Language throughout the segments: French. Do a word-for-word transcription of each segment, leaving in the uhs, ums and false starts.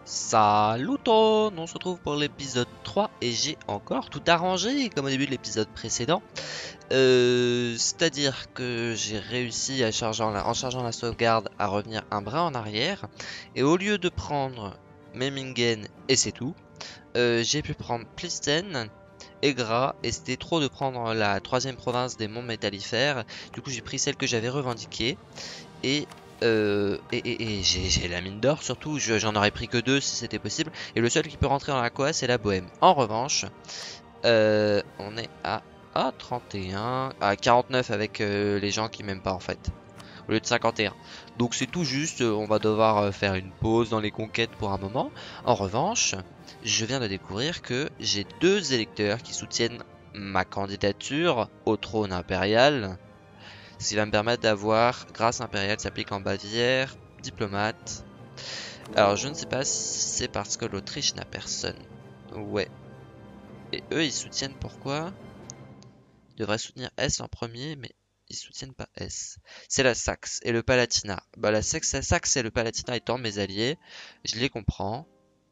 Salut tout, on se retrouve pour l'épisode trois et j'ai encore tout arrangé comme au début de l'épisode précédent. Euh, C'est-à-dire que j'ai réussi à charger en, la, en chargeant la sauvegarde à revenir un brin en arrière. Et au lieu de prendre Memmingen et c'est tout, euh, j'ai pu prendre Plisten et Gras et c'était trop de prendre la troisième province des monts métallifères. Du coup j'ai pris celle que j'avais revendiquée. Et, euh, et, et, et j'ai la mine d'or surtout, j'en aurais pris que deux si c'était possible. Et le seul qui peut rentrer dans la Coa c'est la Bohème. En revanche, euh, on est à, à trente et un, à quarante-neuf avec euh, les gens qui m'aiment pas en fait. Au lieu de cinquante et un. Donc c'est tout juste, on va devoir euh, faire une pause dans les conquêtes pour un moment. En revanche, je viens de découvrir que j'ai deux électeurs qui soutiennent ma candidature au trône impérial. Ce qui va me permettre d'avoir grâce impériale s'applique en Bavière, diplomate. Alors je ne sais pas si c'est parce que l'Autriche n'a personne. Ouais. Et eux ils soutiennent pourquoi? Ils devraient soutenir S en premier, mais ils soutiennent pas S. C'est la Saxe et le Palatinat. Bah la Saxe, la Saxe et le Palatinat étant mes alliés, je les comprends.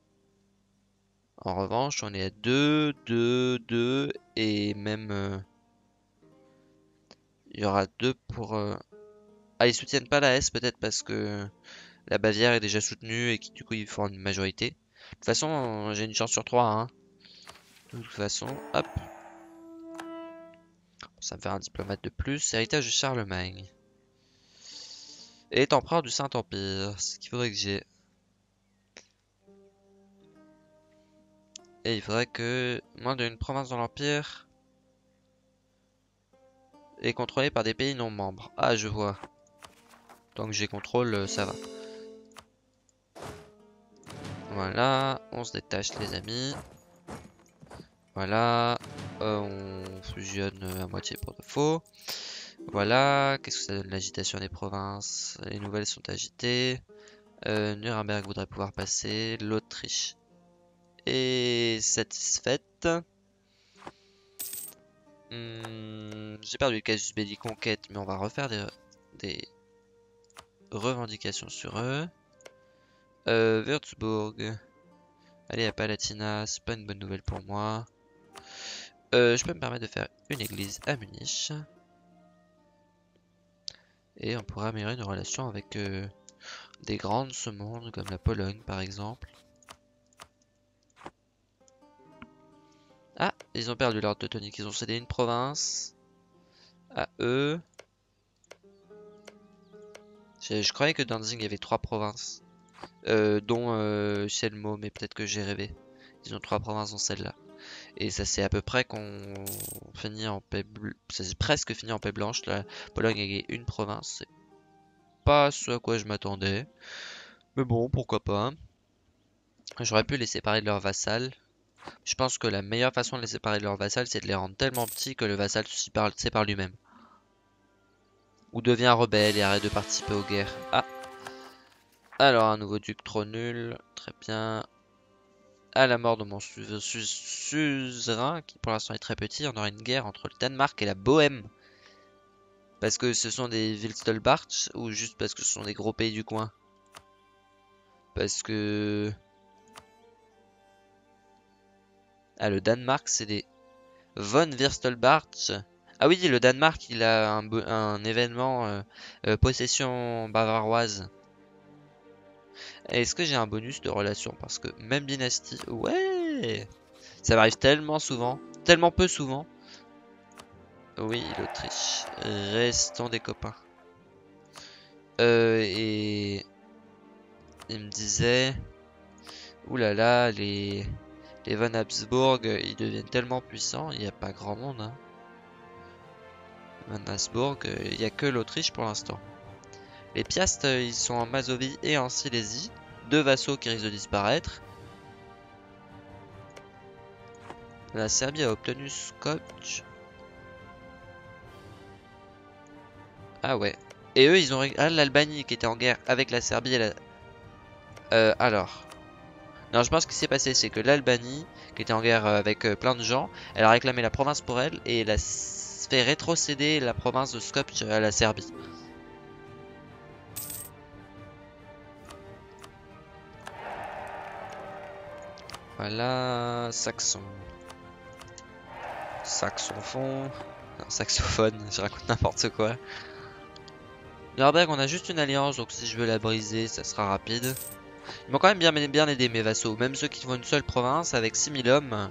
En revanche, on est à deux, deux, deux et même... euh, il y aura deux pour... euh, Ah, ils soutiennent pas la S peut-être parce que la Bavière est déjà soutenue et qui du coup ils font une majorité. De toute façon, j'ai une chance sur trois, hein. De toute façon, hop. Ça me fait un diplomate de plus. Héritage de Charlemagne. Et empereur du Saint-Empire. Ce qu'il faudrait que j'ai. Et il faudrait que moins d'une province dans l'Empire est contrôlée par des pays non membres. Ah, je vois. Tant que j'ai contrôle, ça va. Voilà, on se détache les amis. Voilà, euh, on fusionne à moitié pour de faux. Voilà, qu'est-ce que ça donne l'agitation des provinces? Les nouvelles sont agitées. Euh, Nuremberg voudrait pouvoir passer. L'Autriche est satisfaite. Hmm, j'ai perdu le casus belli conquête, mais on va refaire des, des revendications sur eux. Euh, Würzburg. Allez, à Palatinat, c'est pas une bonne nouvelle pour moi. Euh, je peux me permettre de faire une église à Munich. Et on pourra améliorer nos relations avec euh, des grandes de ce monde, comme la Pologne par exemple. Ah, ils ont perdu l'ordre teutonique, ils ont cédé une province à eux. Je, je croyais que Danzig il y avait trois provinces, euh, dont euh, Selmo, mais peut-être que j'ai rêvé. Ils ont trois provinces dans celle-là. Et ça c'est à peu près qu'on finit en paix blanche. Ça c'est presque fini en paix blanche. La Pologne a gagné une province. C'est pas ce à quoi je m'attendais. Mais bon, pourquoi pas. J'aurais pu les séparer de leurs vassals. Je pense que la meilleure façon de les séparer de leurs vassals, c'est de les rendre tellement petits que le vassal se sépare lui-même. Ou devient rebelle et arrête de participer aux guerres. Ah, alors un nouveau duc trop nul. Très bien. À la mort de mon su su suzerain, qui pour l'instant est très petit, on aura une guerre entre le Danemark et la Bohème. Parce que ce sont des Wilstelbarch ou juste parce que ce sont des gros pays du coin? Parce que... Ah, le Danemark, c'est des von Wirstelbarch. Ah oui, le Danemark, il a un, un événement euh, euh, possession bavaroise. Est-ce que j'ai un bonus de relation? Parce que même dynastie... Ouais, ça m'arrive tellement souvent. Tellement peu souvent. Oui, l'Autriche. Restons des copains. Euh, et... Il me disait... Ouh là là, les... Les von Habsbourg, ils deviennent tellement puissants. Il n'y a pas grand monde, hein. Von Habsbourg, il n'y a que l'Autriche pour l'instant. Les Piastes, ils sont en Mazovie et en Silésie. Deux vassaux qui risquent de disparaître. La Serbie a obtenu Skopje. Ah ouais. Et eux, ils ont... Ah, l'Albanie qui était en guerre avec la Serbie et la... Euh, alors... Non, je pense que ce qui s'est passé, c'est que l'Albanie, qui était en guerre avec euh, plein de gens, elle a réclamé la province pour elle et elle a fait rétrocéder la province de Skopje à la Serbie. Voilà, saxon. Saxophone. Non, saxophone, je raconte n'importe quoi. Nuremberg, on a juste une alliance, donc si je veux la briser, ça sera rapide. Ils m'ont quand même bien, bien aidé mes vassaux, même ceux qui font une seule province avec six mille hommes.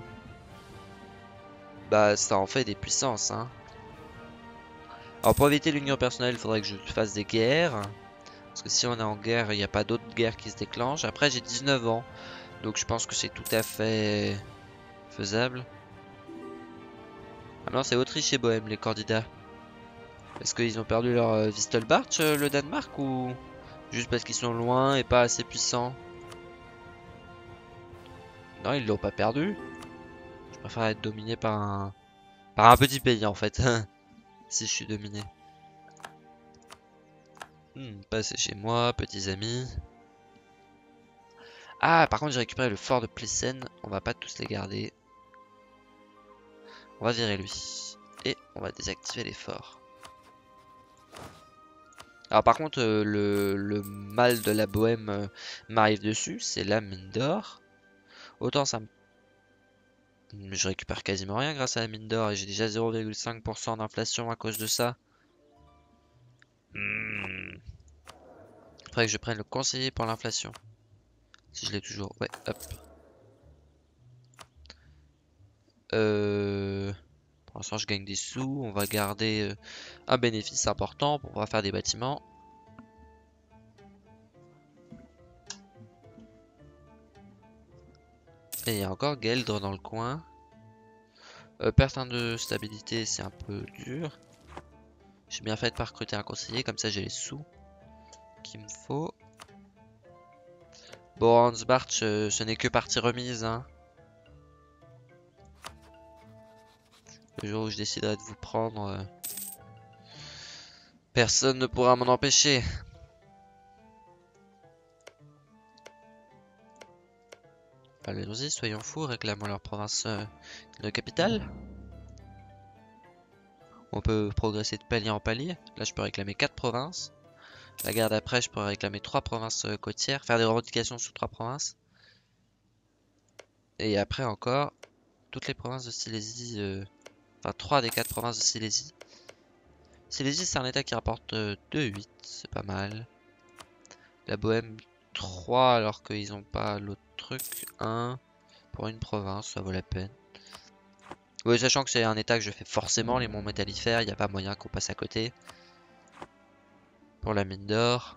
Bah ça en fait des puissances, hein. Alors pour éviter l'union personnelle, il faudrait que je fasse des guerres. Parce que si on est en guerre, il n'y a pas d'autres guerres qui se déclenchent. Après j'ai dix-neuf ans, donc je pense que c'est tout à fait faisable. Ah non, c'est Autriche et Bohème les candidats. Est-ce qu'ils ont perdu leur euh, Vistelbarch, euh, le Danemark, ou juste parce qu'ils sont loin et pas assez puissants? Non, ils l'ont pas perdu. Je préfère être dominé par un par un petit pays en fait. Si je suis dominé. Hmm, passez chez moi, petits amis. Ah, par contre, j'ai récupéré le fort de Plissen. On va pas tous les garder. On va virer lui. Et on va désactiver les forts. Alors par contre, euh, le, le mal de la Bohème euh, m'arrive dessus. C'est la mine d'or. Autant ça me... Je récupère quasiment rien grâce à la mine d'or. Et j'ai déjà zéro virgule cinq pour cent d'inflation à cause de ça. Hmm. Faudrait que je prenne le conseiller pour l'inflation. Si je l'ai toujours. Ouais, hop. Euh... Pour l'instant, je gagne des sous. On va garder euh, un bénéfice important pour pouvoir faire des bâtiments. Et il y a encore Geldre dans le coin. Euh, perte de stabilité, c'est un peu dur. J'ai bien fait de pas recruter un conseiller, comme ça j'ai les sous qu'il me faut. Bon, Hansbach, euh, ce n'est que partie remise, hein. Le jour où je déciderai de vous prendre, euh, personne ne pourra m'en empêcher. Allons-y, soyons fous, réclamons leur province euh, de capitale. On peut progresser de palier en palier. Là, je peux réclamer quatre provinces. La guerre d'après, je pourrais réclamer trois provinces euh, côtières. Faire des revendications sur trois provinces. Et après encore, toutes les provinces de Silésie. Euh, enfin, trois des quatre provinces de Silésie. Silésie, c'est un état qui rapporte euh, deux virgule huit. C'est pas mal. La Bohème, trois, alors qu'ils n'ont pas l'autre truc. un pour une province, ça vaut la peine. Oui, sachant que c'est un état que je fais forcément, les monts métallifères, il n'y a pas moyen qu'on passe à côté. Pour la mine d'or.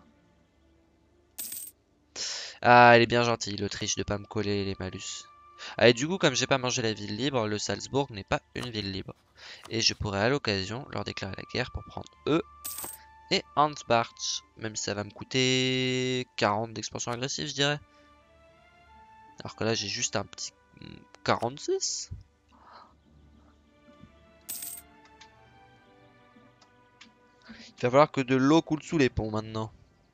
Ah, elle est bien gentille, l'Autriche, de pas me coller les malus. Ah, et du coup, comme j'ai pas mangé la ville libre, le Salzbourg n'est pas une ville libre. Et je pourrais à l'occasion leur déclarer la guerre pour prendre eux et Ansbach. Même si ça va me coûter quarante d'expansion agressive, je dirais. Alors que là, j'ai juste un petit quarante-six. Il va falloir que de l'eau coule sous les ponts maintenant.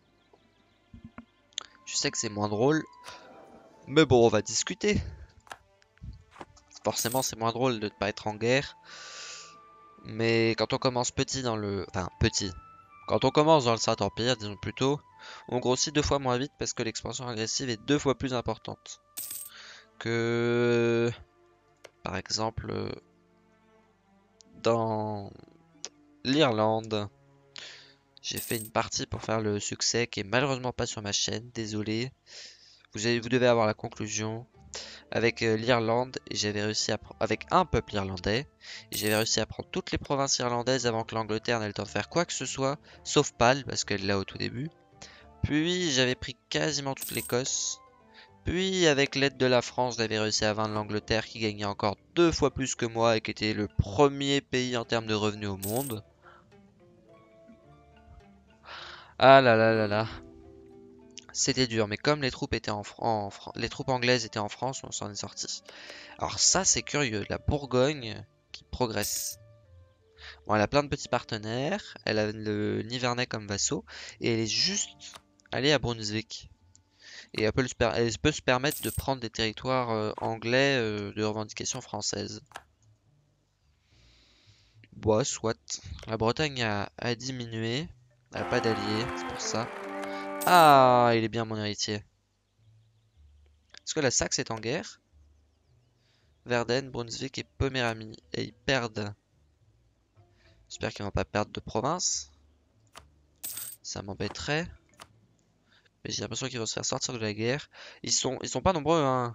Je sais que c'est moins drôle. Mais bon, on va discuter. Forcément, c'est moins drôle de ne pas être en guerre. Mais quand on commence petit dans le... Enfin, petit. Quand on commence dans le Saint-Empire, disons plutôt, on grossit deux fois moins vite parce que l'expansion agressive est deux fois plus importante. Que... Par exemple... Dans... l'Irlande. J'ai fait une partie pour faire le succès qui est malheureusement pas sur ma chaîne, désolé. Vous, avez, vous devez avoir la conclusion. Avec euh, l'Irlande, et j'avais réussi à avec un peuple irlandais, et j'avais réussi à prendre toutes les provinces irlandaises avant que l'Angleterre n'ait le temps de faire quoi que ce soit, sauf Pâle, parce qu'elle l'a au tout début. Puis j'avais pris quasiment toute l'Écosse. Puis avec l'aide de la France, j'avais réussi à vaincre l'Angleterre qui gagnait encore deux fois plus que moi et qui était le premier pays en termes de revenus au monde. Ah là là là là. C'était dur, mais comme les troupes étaient en, en les troupes anglaises étaient en France, on s'en est sorti. Alors ça, c'est curieux. La Bourgogne qui progresse. Bon, elle a plein de petits partenaires. Elle a le Nivernais comme vassaux. Et elle est juste allée à Brunswick. Et elle peut, se, elle peut se permettre de prendre des territoires euh, anglais euh, de revendication française. Bon, soit. La Bretagne a, a diminué. Elle n'a pas d'alliés, c'est pour ça. Ah, il est bien mon héritier. Est-ce que la Saxe est en guerre? Verden, Brunswick et Poméranie. Et ils perdent. J'espère qu'ils vont pas perdre de province. Ça m'embêterait. Mais j'ai l'impression qu'ils vont se faire sortir de la guerre. Ils sont, ils sont pas nombreux, hein.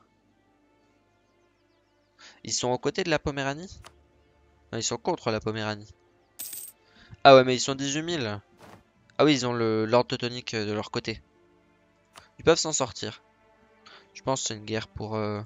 Ils sont aux côtés de la Poméranie? Non, ils sont contre la Poméranie. Ah ouais, mais ils sont dix-huit mille. Ah oui, ils ont le l'ordre teutonique de leur côté. Ils peuvent s'en sortir. Je pense que c'est une guerre pour... Euh...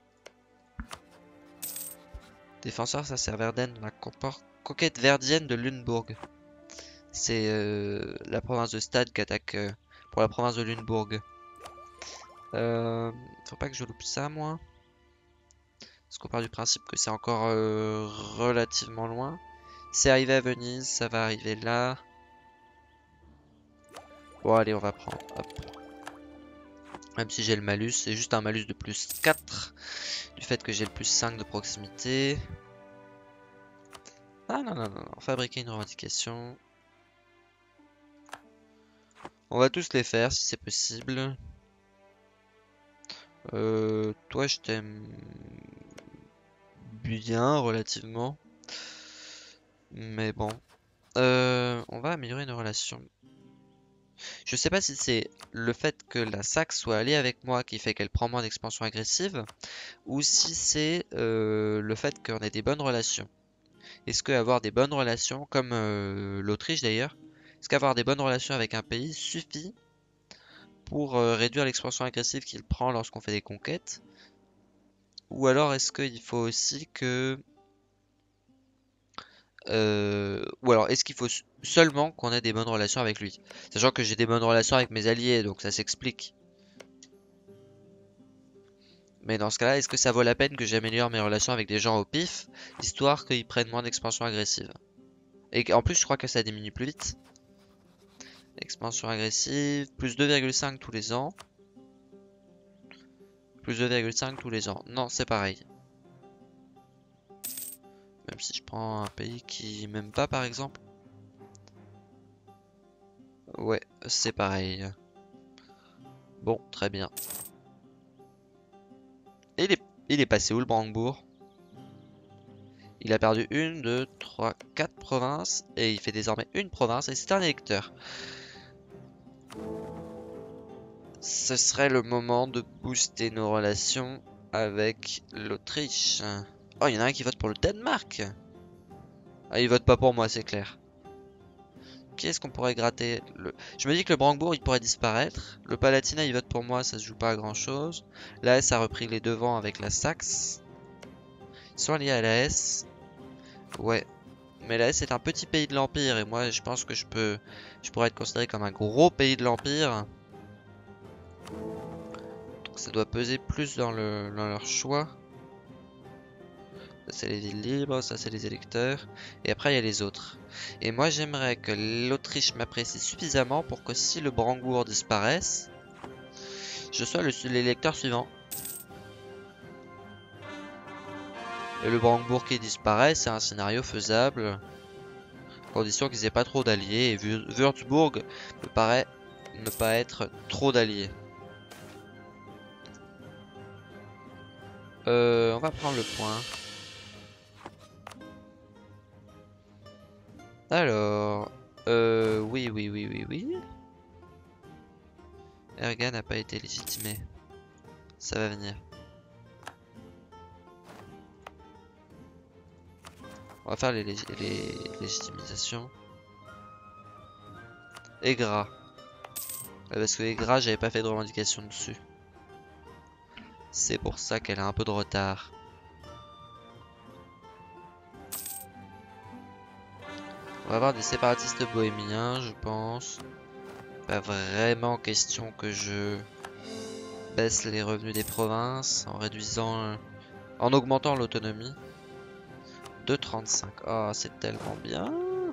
Défenseur, ça c'est Verden. La conquête verdienne de Lunebourg. C'est euh, la province de Stade qui attaque euh, pour la province de Lunebourg. Euh, faut pas que je loupe ça, moi. Parce qu'on part du principe que c'est encore euh, relativement loin. C'est arrivé à Venise, ça va arriver là. Bon, allez, on va prendre. Hop. Même si j'ai le malus, c'est juste un malus de plus quatre. Du fait que j'ai le plus cinq de proximité. Ah non, non, non, non. Fabriquer une revendication. On va tous les faire si c'est possible. Euh, toi, je t'aime bien, relativement. Mais bon. Euh, on va améliorer nos relations. Je sais pas si c'est le fait que la Saxe soit alliée avec moi qui fait qu'elle prend moins d'expansion agressive, ou si c'est euh, le fait qu'on ait des bonnes relations. Est-ce qu'avoir des bonnes relations, comme euh, l'Autriche d'ailleurs, est-ce qu'avoir des bonnes relations avec un pays suffit pour euh, réduire l'expansion agressive qu'il prend lorsqu'on fait des conquêtes? Ou alors est-ce qu'il faut aussi que... Euh, ou alors est-ce qu'il faut seulement qu'on ait des bonnes relations avec lui? Sachant que j'ai des bonnes relations avec mes alliés, donc ça s'explique. Mais dans ce cas-là, est-ce que ça vaut la peine que j'améliore mes relations avec des gens au pif, histoire qu'ils prennent moins d'expansion agressive? Et en plus, je crois que ça diminue plus vite. Expansion agressive, plus deux virgule cinq tous les ans. Plus deux virgule cinq tous les ans. Non, c'est pareil. Même si je prends un pays qui m'aime pas, par exemple. Ouais, c'est pareil. Bon, très bien. Et il est, il est passé où le Brandebourg? Il a perdu une, deux, trois, quatre provinces. Et il fait désormais une province. Et c'est un électeur. Ce serait le moment de booster nos relations avec l'Autriche. Oh, il y en a un qui vote pour le Danemark. Ah, il vote pas pour moi, c'est clair. Qu'est-ce qu'on pourrait gratter le... Je me dis que le Brandebourg, il pourrait disparaître. Le Palatinat, il vote pour moi, ça se joue pas à grand chose. La S a repris les devants avec la Saxe. Ils sont liés à la S. Ouais. Mais la S est un petit pays de l'Empire. Et moi, je pense que je peux... Je pourrais être considéré comme un gros pays de l'Empire. Donc ça doit peser plus dans, le... dans leur choix. Ça c'est les villes libres, ça c'est les électeurs. Et après il y a les autres. Et moi j'aimerais que l'Autriche m'apprécie suffisamment pour que si le Brandebourg disparaisse, je sois l'électeur suivant. Et le Brandebourg qui disparaît, c'est un scénario faisable. Condition qu'ils aient pas trop d'alliés. Et Würzburg me paraît ne pas être trop d'alliés. Euh, on va prendre le point. Alors, euh, oui, oui, oui, oui, oui. Erga n'a pas été légitimé. Ça va venir. On va faire les, lég les légitimisations. Aigra. Ouais, parce que Aigra, j'avais pas fait de revendication dessus. C'est pour ça qu'elle a un peu de retard. On va avoir des séparatistes bohémiens, je pense. Pas vraiment question que je baisse les revenus des provinces en réduisant, euh, en augmentant l'autonomie. deux virgule trente-cinq. Oh, c'est tellement bien.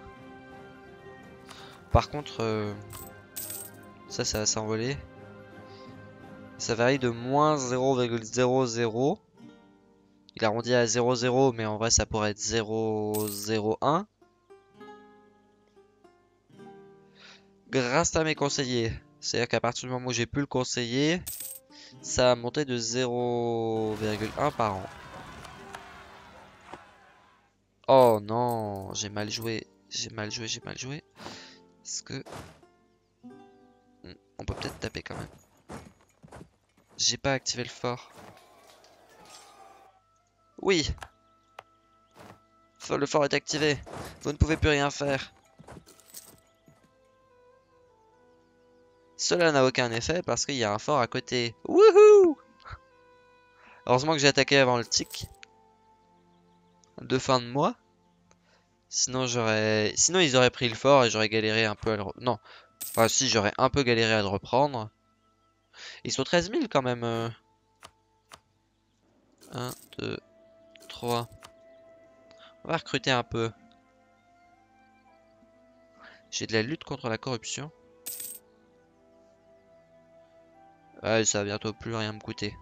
Par contre, euh, ça, ça va s'envoler. Ça varie de moins zéro virgule zéro zéro. Il arrondit à zéro virgule zéro, mais en vrai, ça pourrait être zéro virgule zéro un. Grâce à mes conseillers. C'est-à-dire qu'à partir du moment où j'ai pu le conseiller, ça a monté de zéro virgule un par an. Oh non, j'ai mal joué. J'ai mal joué, j'ai mal joué. Est-ce que... Hmm, on peut peut-être taper quand même. J'ai pas activé le fort. Oui! Le fort est activé. Vous ne pouvez plus rien faire. Cela n'a aucun effet parce qu'il y a un fort à côté. Wouhou! Heureusement que j'ai attaqué avant le tic de fin de mois. Sinon j'aurais, sinon ils auraient pris le fort et j'aurais galéré un peu à le... re- Non, enfin si, j'aurais un peu galéré à le reprendre. Ils sont treize mille quand même. euh. un, deux, trois. On va recruter un peu. J'ai de la lutte contre la corruption. Ouais, ça va bientôt plus rien me coûter.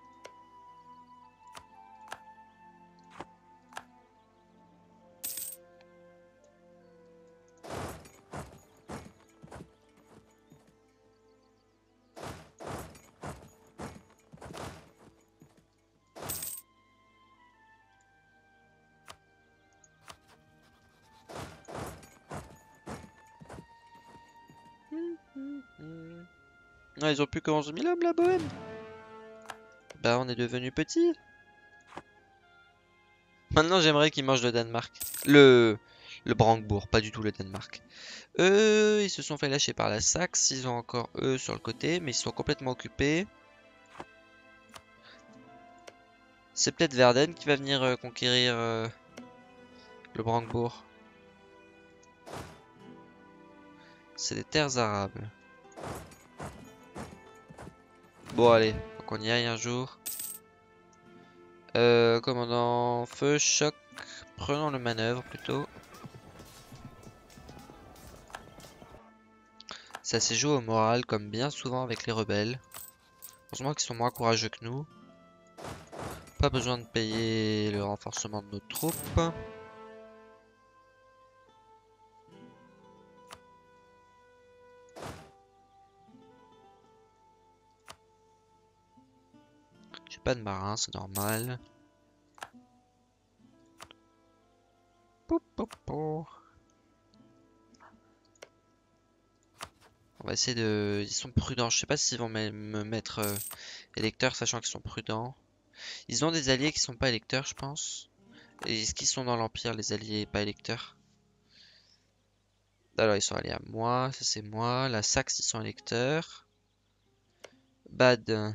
Non, ils ont plus que onze mille hommes, la Bohème. Bah, on est devenu petit. Maintenant, j'aimerais qu'ils mangent le Danemark. Le... Le Brandebourg, pas du tout le Danemark. Eux, ils se sont fait lâcher par la Saxe. Ils ont encore eux sur le côté, mais ils sont complètement occupés. C'est peut-être Verden qui va venir euh, conquérir euh, le Brandebourg. C'est des terres arabes. Bon, allez, faut qu'on y aille un jour. Euh, commandant feu, choc. Prenons le manœuvre plutôt. Ça s'est joué au moral comme bien souvent avec les rebelles. Heureusement qu'ils sont moins courageux que nous. Pas besoin de payer le renforcement de nos troupes. J'ai pas de marin, c'est normal. Pou, pou, pou. On va essayer de... Ils sont prudents. Je sais pas s'ils vont me me mettre euh, électeurs, sachant qu'ils sont prudents. Ils ont des alliés qui sont pas électeurs, je pense. Et est-ce qu'ils sont dans l'Empire, les alliés pas électeurs? Alors, ils sont alliés à moi. Ça, c'est moi. La Saxe, ils sont électeurs. Bad.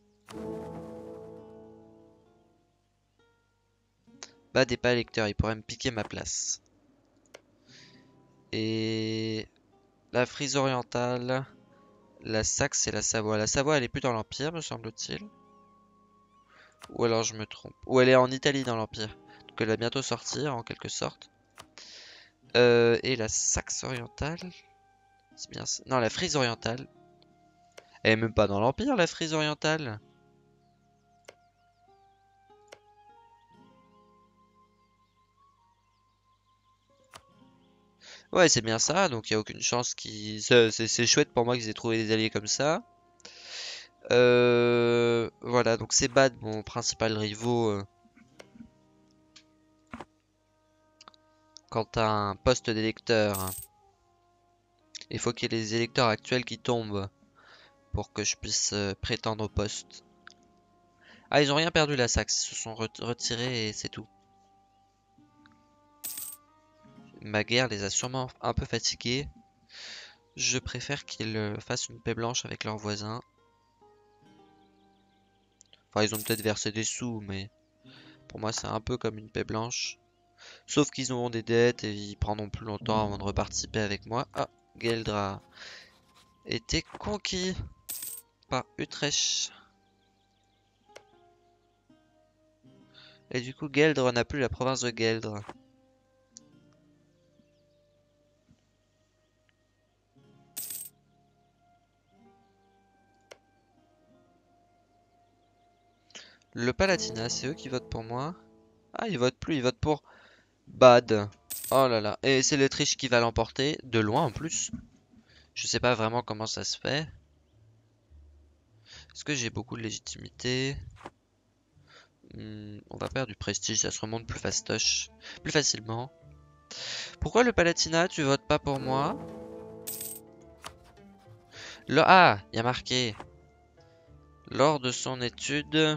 Bad est pas électeur. Il pourrait me piquer ma place. Et... La Frise orientale. La Saxe et la Savoie. La Savoie, elle est plus dans l'Empire, me semble-t-il. Ou alors je me trompe. Ou elle est en Italie dans l'Empire. Donc elle va bientôt sortir, en quelque sorte. Euh, et la Saxe orientale. C'est bien ça. Non, la Frise orientale. Elle est même pas dans l'Empire, la Frise orientale. Ouais, c'est bien ça. Donc il n'y a aucune chance qu'ils... C'est c'est chouette pour moi qu'ils aient trouvé des alliés comme ça. Euh, voilà, donc c'est Bad, mon principal rivaux. euh, Quant à un poste d'électeur. Il faut qu'il y ait les électeurs actuels qui tombent pour que je puisse euh, prétendre au poste. Ah, ils ont rien perdu la Saxe, ils se sont ret- retirés et c'est tout. Ma guerre les a sûrement un peu fatigués. Je préfère qu'ils euh, fassent une paix blanche avec leurs voisins. Enfin, ils ont peut-être versé des sous, mais pour moi, c'est un peu comme une paix blanche. Sauf qu'ils auront des dettes et ils prendront plus longtemps avant de reparticiper avec moi. Ah, Gueldre a été conquis par Utrecht. Et du coup, Gueldre n'a plus la province de Gueldre. Le Palatinat, c'est eux qui votent pour moi. Ah, ils votent plus, ils votent pour Bad. Oh là là. Et c'est l'Autriche qui va l'emporter, de loin en plus. Je sais pas vraiment comment ça se fait. Est-ce que j'ai beaucoup de légitimité? Hmm, on va perdre du prestige, ça se remonte plus fastoche, plus facilement. Pourquoi le Palatinat, tu votes pas pour moi? Le... Ah, il y a marqué. Lors de son étude...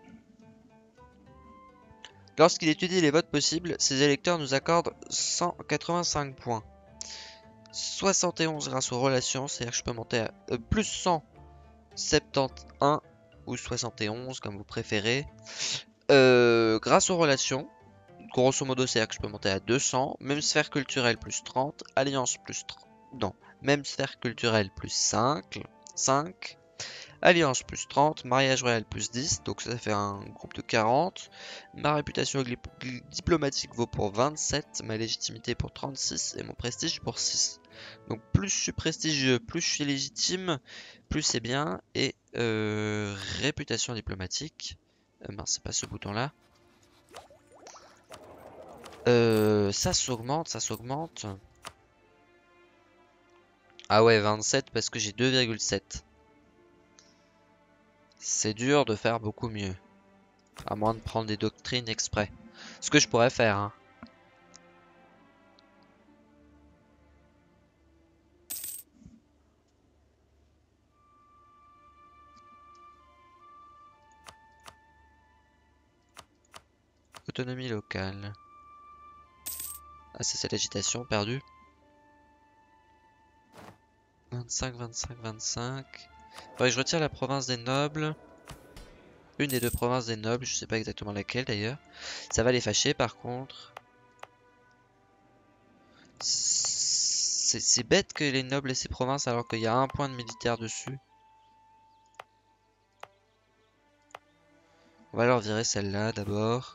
Lorsqu'il étudie les votes possibles, ses électeurs nous accordent cent quatre-vingt-cinq points. soixante et onze grâce aux relations, c'est-à-dire que je peux monter à euh, plus cent soixante-onze ou soixante et onze, comme vous préférez. Euh, grâce aux relations, grosso modo, c'est-à-dire que je peux monter à deux cents. Même sphère culturelle plus trente, alliance plus trente. Non, même sphère culturelle plus cinq. cinq. Alliance plus trente, mariage royal plus dix, donc ça fait un groupe de quarante. Ma réputation diplomatique vaut pour vingt-sept, ma légitimité pour trente-six et mon prestige pour six. Donc plus je suis prestigieux, plus je suis légitime, plus c'est bien. Et euh, réputation diplomatique, euh, mince, c'est pas ce bouton là. Euh, ça s'augmente, ça s'augmente. Ah ouais, vingt-sept parce que j'ai deux virgule sept. C'est dur de faire beaucoup mieux. À moins de prendre des doctrines exprès. Ce que je pourrais faire, hein. Autonomie locale. Ah, ça c'est l'agitation, perdu. vingt-cinq, vingt-cinq, vingt-cinq. Ouais, je retire la province des nobles. Une des deux provinces des nobles, je sais pas exactement laquelle d'ailleurs. Ça va les fâcher par contre. C'est bête que les nobles aient ces provinces alors qu'il y a un point de militaire dessus. On va leur virer celle-là d'abord.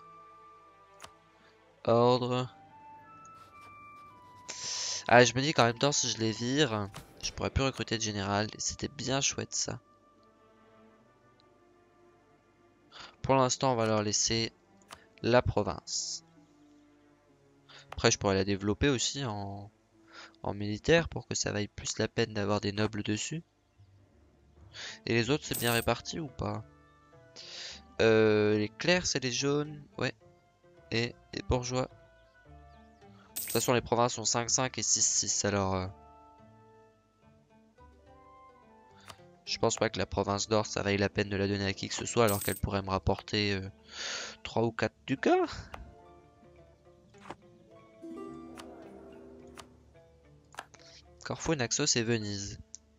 Ordre. Ah, je me dis qu'en même temps, si je les vire, je pourrais plus recruter de général. Et c'était bien chouette ça. Pour l'instant, on va leur laisser la province. Après, je pourrais la développer aussi en, en militaire pour que ça vaille plus la peine d'avoir des nobles dessus. Et les autres, c'est bien réparti ou pas? euh, Les clercs, c'est les jaunes. Ouais. Et les bourgeois. De toute façon, les provinces sont cinq cinq et six six. Alors, euh, je pense pas que la province d'or, ça vaille la peine de la donner à qui que ce soit alors qu'elle pourrait me rapporter euh, trois ou quatre ducats. Corfou, Naxos et Venise.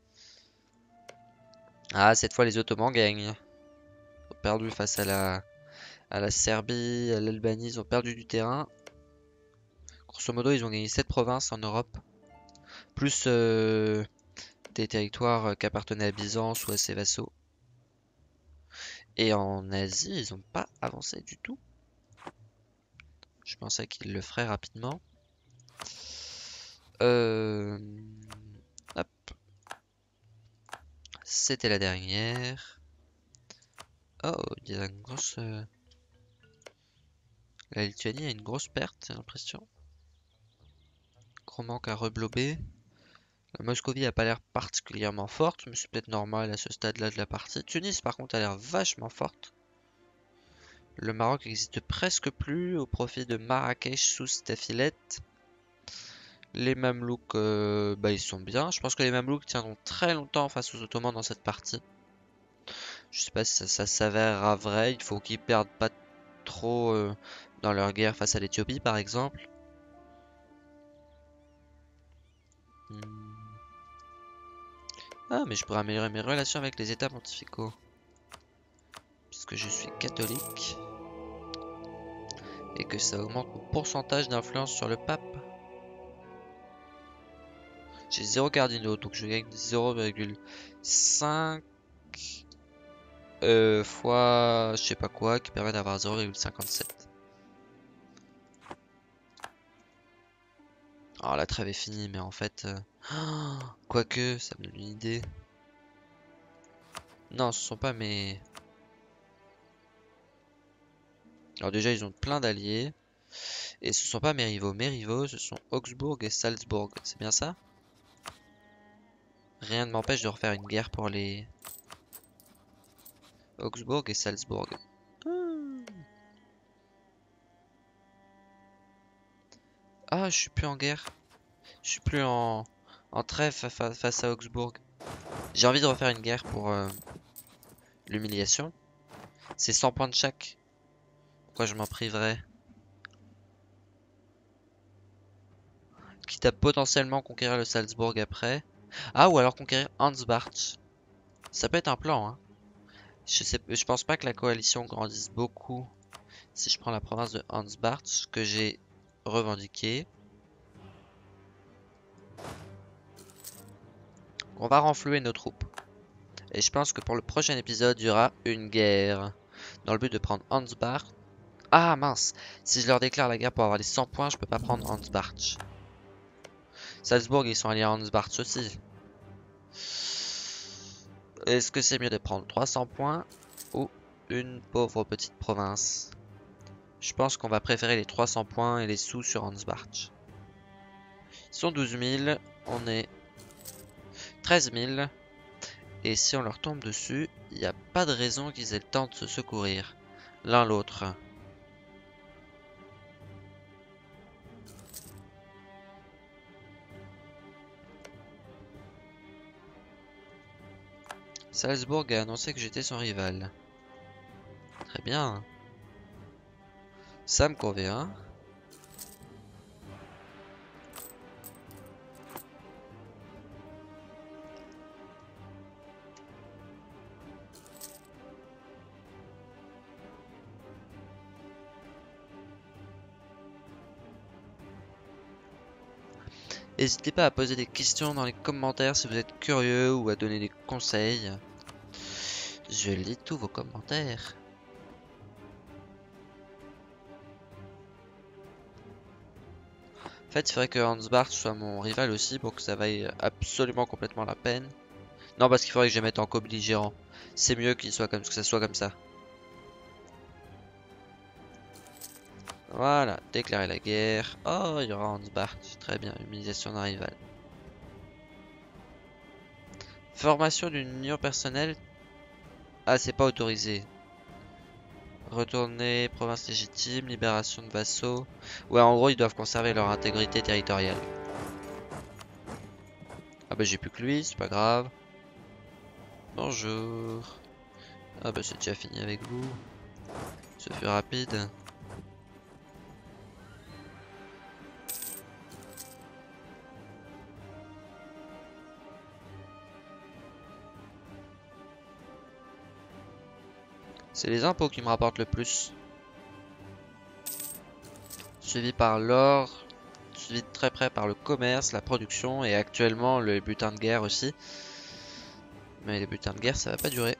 Ah, cette fois les Ottomans gagnent. Ils ont perdu face à la, à la Serbie, à l'Albanie, ils ont perdu du terrain. Grosso modo, ils ont gagné sept provinces en Europe. Plus euh, des territoires qui appartenaient à Byzance ou à ses vassaux. Et en Asie, ils n'ont pas avancé du tout. Je pensais qu'ils le feraient rapidement. Euh... Hop. C'était la dernière. Oh, il y a une grosse... euh, La Lituanie a une grosse perte, j'ai l'impression. Gros manque à reblober. La Moscovie a pas l'air particulièrement forte, mais c'est peut-être normal à ce stade-là de la partie. Tunis, par contre, a l'air vachement forte. Le Maroc n'existe presque plus au profit de Marrakech sous Stafilette. Les Mamelouks, euh, bah, ils sont bien. Je pense que les Mamelouks tiendront très longtemps face aux Ottomans dans cette partie. Je sais pas si ça, ça s'avérera vrai. Il faut qu'ils perdent pas trop euh, dans leur guerre face à l'Éthiopie, par exemple. Hmm. Ah, mais je pourrais améliorer mes relations avec les États pontificaux. Puisque je suis catholique. Et que ça augmente mon pourcentage d'influence sur le pape. J'ai zéro cardinaux, donc je gagne zéro virgule cinq euh, fois je sais pas quoi qui permet d'avoir zéro virgule cinquante-sept. Alors la trêve est finie, mais en fait... Euh... Oh, quoique, ça me donne une idée. Non, ce sont pas mes... Alors déjà, ils ont plein d'alliés. Et ce sont pas mes rivaux. Mes rivaux, ce sont Augsbourg et Salzbourg. C'est bien ça? Rien ne m'empêche de refaire une guerre pour les... Augsbourg et Salzbourg. Hmm. Ah, je suis plus en guerre. Je suis plus en, en trêve fa- fa- face à Augsbourg. J'ai envie de refaire une guerre pour euh, l'humiliation. C'est cent points de chaque. Pourquoi je m'en priverais? Quitte à potentiellement conquérir le Salzbourg après. Ah, ou alors conquérir Ansbach. Ça peut être un plan, hein. Je sais, je pense pas que la coalition grandisse beaucoup si je prends la province de Ansbach que j'ai revendiquée. On va renflouer nos troupes. Et je pense que pour le prochain épisode, il y aura une guerre. Dans le but de prendre Ansbach. Ah mince, si je leur déclare la guerre pour avoir les cent points, je peux pas prendre Ansbach. Salzbourg, ils sont alliés à Ansbach aussi. Est-ce que c'est mieux de prendre trois cents points ou une pauvre petite province? Je pense qu'on va préférer les trois cents points et les sous sur Ansbach. Ils sont douze mille, on est treize mille. Et si on leur tombe dessus, il n'y a pas de raison qu'ils aient le temps de se secourir l'un l'autre. Salzbourg a annoncé que j'étais son rival. Très bien. Ça me convient. N'hésitez pas à poser des questions dans les commentaires si vous êtes curieux ou à donner des conseils. Je lis tous vos commentaires. En fait, il faudrait que Ansbach soit mon rival aussi pour que ça vaille absolument complètement la peine. Non, parce qu'il faudrait que je les mette en co-belligérant. C'est mieux qu'il soit comme que ça soit comme ça. Voilà, déclarer la guerre. Oh, il y aura Ansbach. Très bien, humiliation d'un rival. Formation d'une union personnelle. Ah, c'est pas autorisé. Retourner, province légitime, libération de vassaux. Ouais, en gros, ils doivent conserver leur intégrité territoriale. Ah bah j'ai plus que lui, c'est pas grave. Bonjour. Ah bah c'est déjà fini avec vous. Ce fut rapide. C'est les impôts qui me rapportent le plus. Suivi par l'or, suivi de très près par le commerce, la production et actuellement le butin de guerre aussi. Mais les butins de guerre ça va pas durer.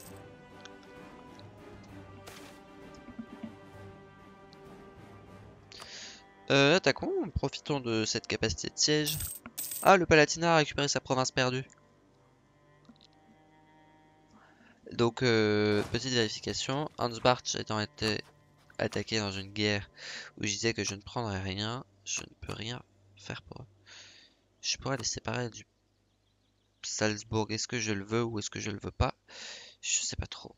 Euh, attaquons, profitons de cette capacité de siège. Ah, le Palatinat a récupéré sa province perdue. Donc, euh, petite vérification. Ansbach étant été attaqué dans une guerre où je disais que je ne prendrais rien, je ne peux rien faire pour eux. Je pourrais les séparer du Salzbourg. Est-ce que je le veux ou est-ce que je le veux pas? Je sais pas trop.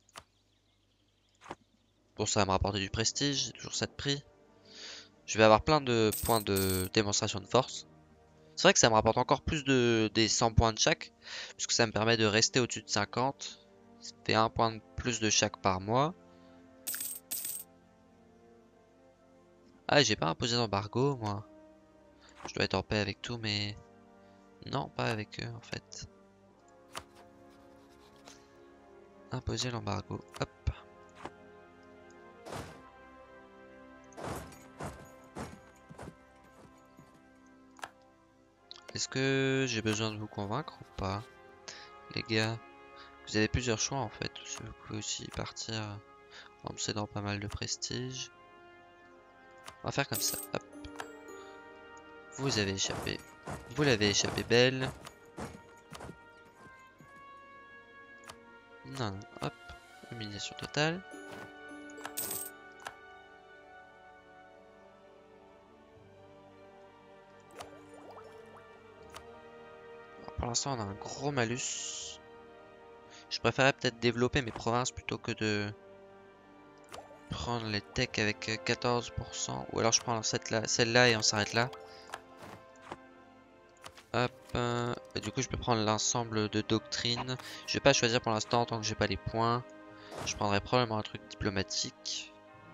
Bon, ça va me rapporter du prestige, j'ai toujours ça de prix. Je vais avoir plein de points de démonstration de force. C'est vrai que ça me rapporte encore plus de des cent points de chaque, puisque ça me permet de rester au-dessus de cinquante. Ça fait un point de plus de chaque par mois. Ah, j'ai pas imposé d'embargo, moi. Je dois être en paix avec tout, mais... Non, pas avec eux, en fait. Imposer l'embargo. Hop. Est-ce que j'ai besoin de vous convaincre ou pas? Les gars, vous avez plusieurs choix en fait. Vous pouvez aussi partir en me cédant pas mal de prestige. On va faire comme ça. Hop. Vous avez échappé. Vous l'avez échappé belle. Non, non. Hop. Humiliation totale. Alors, pour l'instant, on a un gros malus. Je préférerais peut-être développer mes provinces plutôt que de prendre les techs avec quatorze pour cent. Ou alors je prends celle-là celle-là et on s'arrête là. Hop. Euh, et du coup, je peux prendre l'ensemble de doctrines. Je vais pas choisir pour l'instant tant que j'ai pas les points. Je prendrai probablement un truc diplomatique.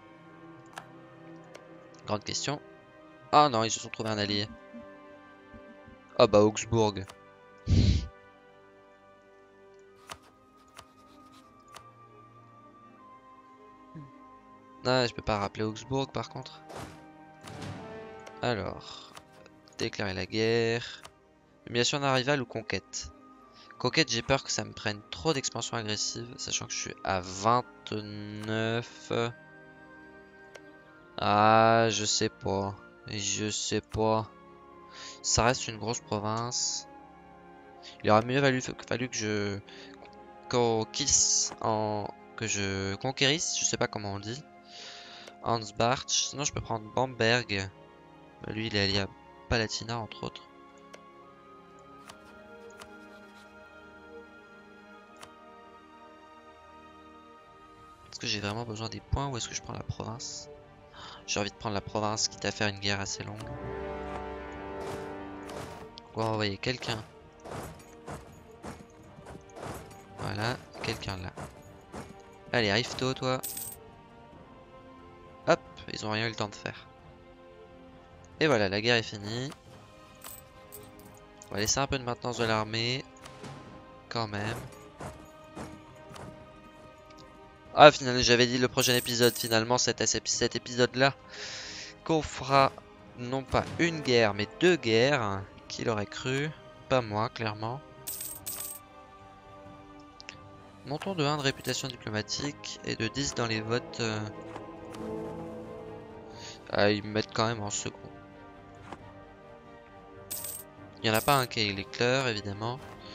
Grande question. Ah non, ils se sont trouvés un allié. Ah bah Augsbourg. Ah, je peux pas rappeler Augsbourg par contre. Alors, déclarer la guerre. Humiliation d'un rival ou conquête? Conquête, j'ai peur que ça me prenne trop d'expansion agressive, sachant que je suis à vingt-neuf. Ah, je sais pas. Je sais pas. Ça reste une grosse province. Il aurait mieux fallu, fallu que je conquisse en que je conquérisse, je sais pas comment on dit. Ansbach, sinon je peux prendre Bamberg. Lui, il est allié à Palatina entre autres. Est-ce que j'ai vraiment besoin des points ou est-ce que je prends la province? J'ai envie de prendre la province quitte à faire une guerre assez longue. On va envoyer quelqu'un. Voilà, quelqu'un là. Allez, arrive tôt toi. Hop, ils ont rien eu le temps de faire. Et voilà, la guerre est finie. On va laisser un peu de maintenance de l'armée. Quand même. Ah, finalement, j'avais dit le prochain épisode. Finalement, c'est à cet épisode-là qu'on fera non pas une guerre, mais deux guerres. Qui l'aurait cru? Pas moi, clairement. Montons de un de réputation diplomatique et de dix dans les votes. Euh... Ah, ils me mettent quand même en second. Il n'y en a pas un qui est l'éclair, évidemment.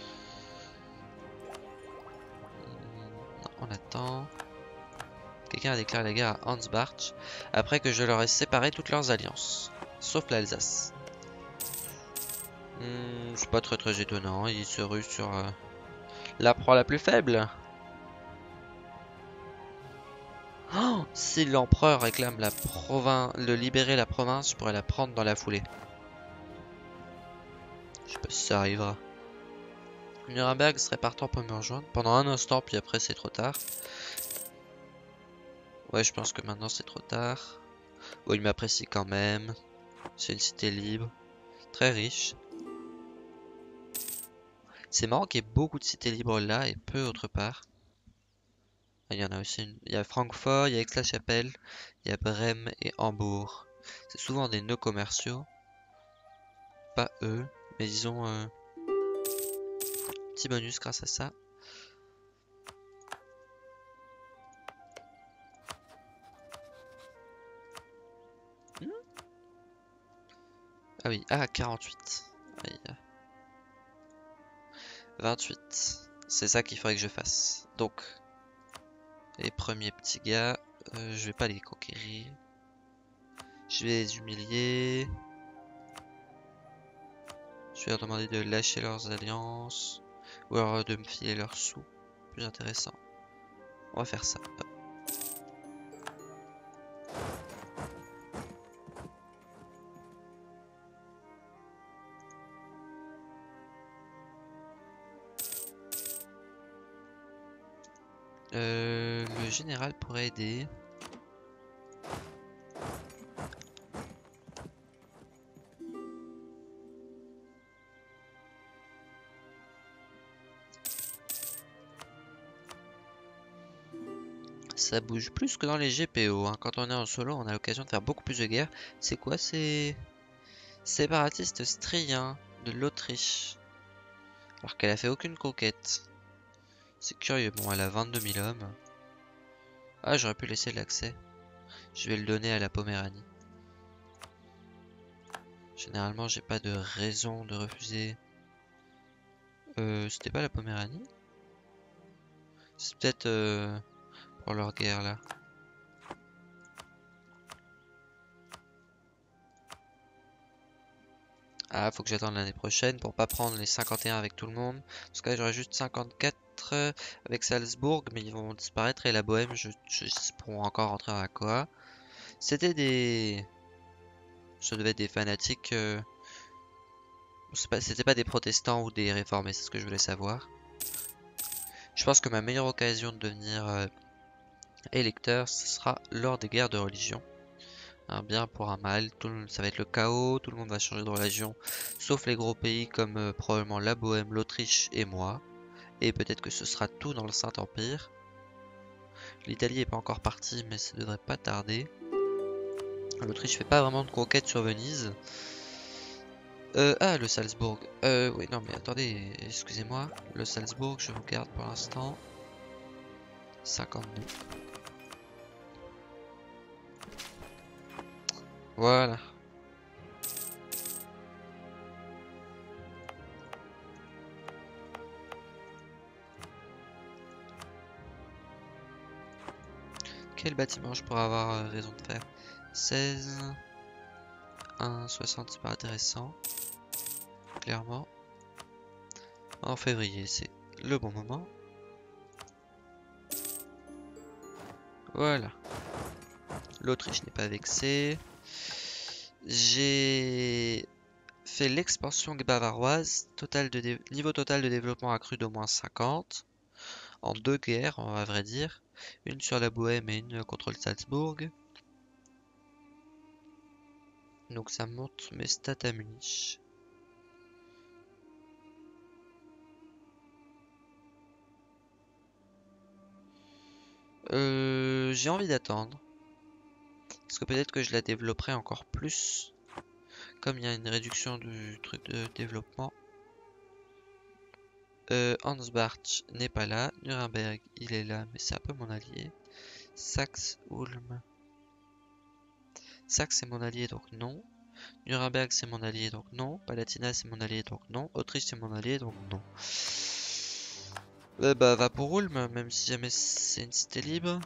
Non, on attend. Quelqu'un a déclaré la guerre à Ansbach après que je leur ai séparé toutes leurs alliances, sauf l'Alsace. Hmm, c'est pas très très étonnant, il se rue sur euh, la proie la plus faible. Oh, si l'empereur réclame la province, de libérer la province, je pourrais la prendre dans la foulée. Je sais pas si ça arrivera. Nuremberg serait partant pour me rejoindre pendant un instant, puis après c'est trop tard. Ouais, je pense que maintenant c'est trop tard. Bon, il m'apprécie quand même. C'est une cité libre, très riche. C'est marrant qu'il y ait beaucoup de cités libres là et peu autre part. Il y en a aussi une. Il y a Francfort, il y a Aix-la-Chapelle, il y a Brême et Hambourg. C'est souvent des nœuds commerciaux. Pas eux, mais ils ont un petit bonus grâce à ça. Hmm ah oui, ah quarante-huit. Oui. vingt-huit. C'est ça qu'il faudrait que je fasse. Donc, les premiers petits gars, euh, je vais pas les conquérir. Je vais les humilier. Je vais leur demander de lâcher leurs alliances. Ou alors de me filer leurs sous. Plus intéressant. On va faire ça. Hop. Euh, le général pourrait aider. Ça bouge plus que dans les G P O, hein. Quand on est en solo, on a l'occasion de faire beaucoup plus de guerres. C'est quoi ces séparatistes striens de l'Autriche? Alors qu'elle a fait aucune conquête. C'est curieux. Bon, elle a vingt-deux mille hommes. Ah, j'aurais pu laisser l'accès. Je vais le donner à la Poméranie. Généralement, j'ai pas de raison de refuser. Euh, c'était pas la Poméranie? C'est peut-être euh, pour leur guerre là. Ah, faut que j'attende l'année prochaine pour pas prendre les cinquante et un avec tout le monde. Parce que là, j'aurai juste cinquante-quatre quatre euh, avec Salzbourg, mais ils vont disparaître et la Bohème, je, je, ils pourront encore rentrer dans la Coa. C'était des... Ça devait être des fanatiques... Euh... C'était pas des protestants ou des réformés, c'est ce que je voulais savoir. Je pense que ma meilleure occasion de devenir euh, électeur, ce sera lors des guerres de religion. Un bien pour un mal, tout le, ça va être le chaos, tout le monde va changer de religion, sauf les gros pays comme euh, probablement la Bohème, l'Autriche et moi. Et peut-être que ce sera tout dans le Saint-Empire. L'Italie est pas encore partie, mais ça devrait pas tarder. L'Autriche fait pas vraiment de conquête sur Venise. Euh, ah, le Salzbourg. Euh, oui, non, mais attendez, excusez-moi. Le Salzbourg, je regarde pour l'instant. cinquante-deux. Voilà. Quel bâtiment je pourrais avoir euh, raison de faire? seize. un soixante, c'est pas intéressant. Clairement. En février, c'est le bon moment. Voilà. L'Autriche n'est pas vexée. J'ai fait l'expansion bavaroise. Total de niveau total de développement accru d'au moins cinquante. En deux guerres, à vrai dire. Une sur la Bohème et une contre le Salzbourg. Donc ça monte mes stats à Munich. Euh, j'ai envie d'attendre. Parce que peut-être que je la développerai encore plus. Comme il y a une réduction du truc de développement. Euh, Ansbach n'est pas là. Nuremberg, il est là, mais c'est un peu mon allié. Saxe, Ulm. Saxe, c'est mon allié, donc non. Nuremberg, c'est mon allié, donc non. Palatinat, c'est mon allié, donc non. Autriche, c'est mon allié, donc non. Euh, bah, va pour Ulm, même si jamais c'est une cité libre.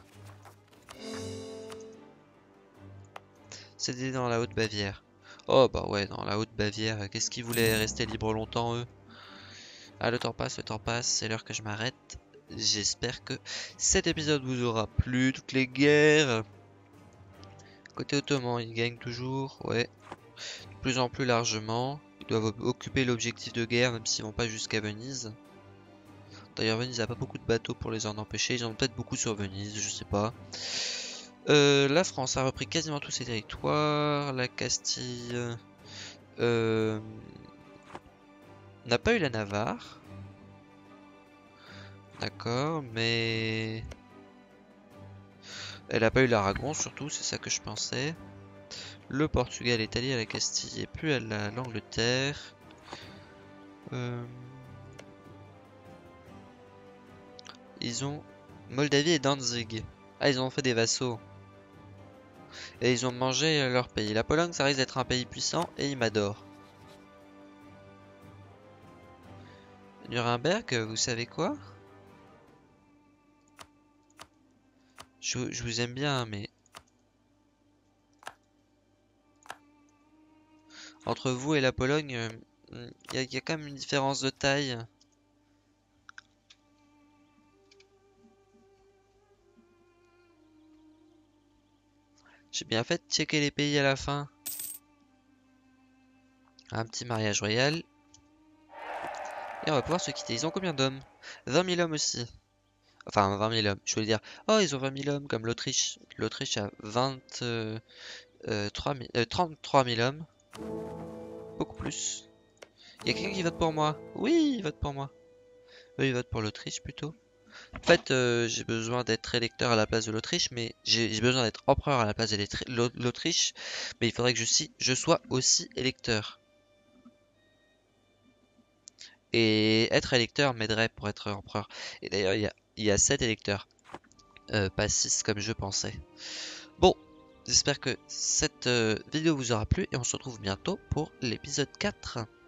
C'est dans la Haute-Bavière. Oh, bah ouais, dans la Haute-Bavière. Qu'est-ce qu'ils voulaient rester libres longtemps, eux? Ah, le temps passe, le temps passe, c'est l'heure que je m'arrête. J'espère que cet épisode vous aura plu. Toutes les guerres. Côté ottoman, ils gagnent toujours, ouais. De plus en plus largement. Ils doivent occuper l'objectif de guerre, même s'ils vont pas jusqu'à Venise. D'ailleurs, Venise n'a pas beaucoup de bateaux pour les en empêcher. Ils en ont peut-être beaucoup sur Venise, je sais pas. Euh, la France a repris quasiment tous ses territoires. La Castille euh, n'a pas eu la Navarre. D'accord, mais... Elle a pas eu l'Aragon, surtout, c'est ça que je pensais. Le Portugal est allié à la Castille et plus à l'Angleterre. Euh... Ils ont Moldavie et Danzig. Ah, ils ont fait des vassaux. Et ils ont mangé leur pays. La Pologne, ça risque d'être un pays puissant et ils m'adorent. Nuremberg, vous savez quoi? je, je vous aime bien, mais... Entre vous et la Pologne, il euh, y, y a quand même une différence de taille. J'ai bien fait de checker les pays à la fin. Un petit mariage royal. Et on va pouvoir se quitter. Ils ont combien d'hommes? vingt mille hommes aussi. Enfin, vingt mille hommes. Je voulais dire, oh, ils ont vingt mille hommes comme l'Autriche. L'Autriche a vingt-trois mille, euh, trente-trois mille hommes. Beaucoup plus. Il y a quelqu'un qui vote pour moi. Oui, il vote pour moi. Eux, ils votent pour l'Autriche plutôt. En fait, euh, j'ai besoin d'être électeur à la place de l'Autriche, mais j'ai besoin d'être empereur à la place de l'Autriche. Mais il faudrait que je, si, je sois aussi électeur. Et être électeur m'aiderait pour être empereur. Et d'ailleurs, il y a, il y a sept électeurs. Euh, pas six comme je pensais. Bon, j'espère que cette euh, vidéo vous aura plu et on se retrouve bientôt pour l'épisode quatre.